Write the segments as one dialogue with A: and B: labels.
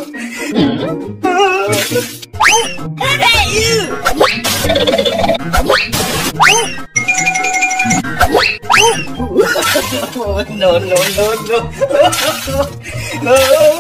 A: No, no, no, no.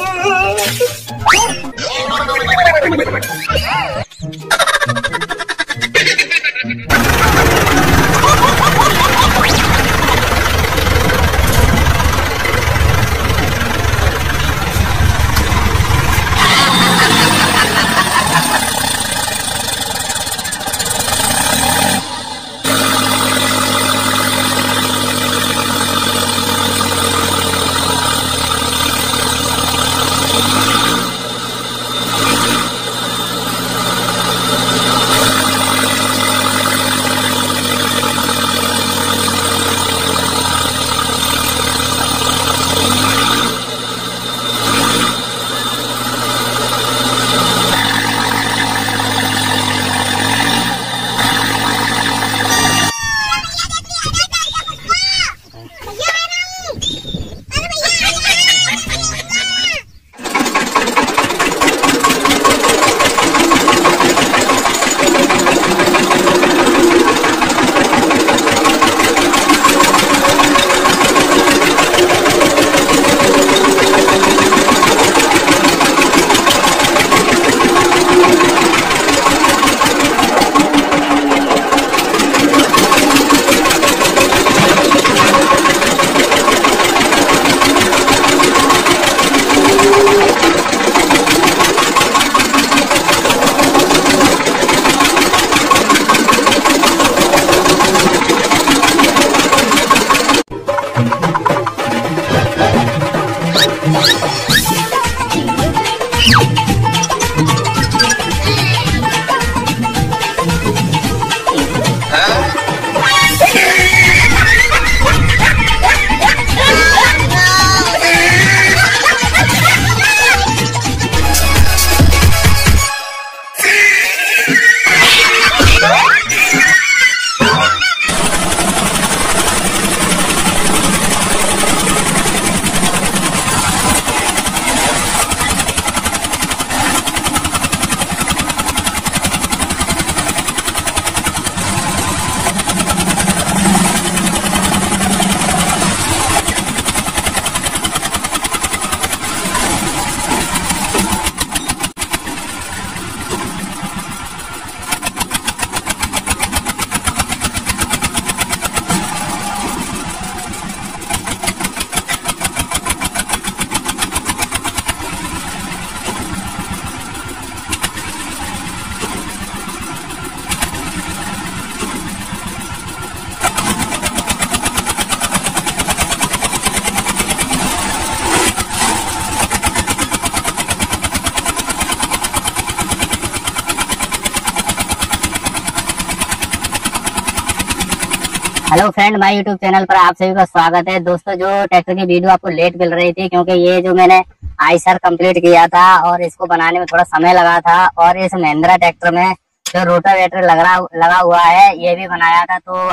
B: Hello friend, my YouTube channel पर आप सभी का स्वागत है। दोस्तों, जो ट्रैक्टर की वीडियो आपको लेट मिल रही थी क्योंकि ये जो मैंने आईसर कंप्लीट किया था और इसको बनाने में थोड़ा समय लगा था, और इस महिंद्रा ट्रैक्टर में जो रोटावेटर लगा हुआ है ये भी बनाया था, तो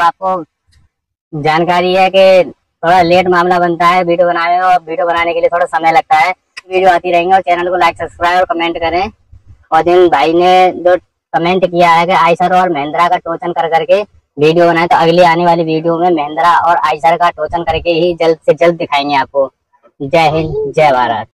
B: आपको जानकारी है कि थोड़ा लेट मामला बनता है वीडियो बनाने में, और वीडियो बनाने के लिए थोड़ा समय लगता है। वीडियो आती रहेंगी और चैनल को लाइक, सब्सक्राइब और कमेंट करें। और जिन भाई ने जो कमेंट किया है कि आईसर और महिंद्रा का टोचन कर करके वीडियो बनाए, तो अगली आने वाली वीडियो में महिंद्रा और आईसर का टोचन करके ही जल्द से जल्द दिखाएंगे आपको। जय हिंद, जय भारत।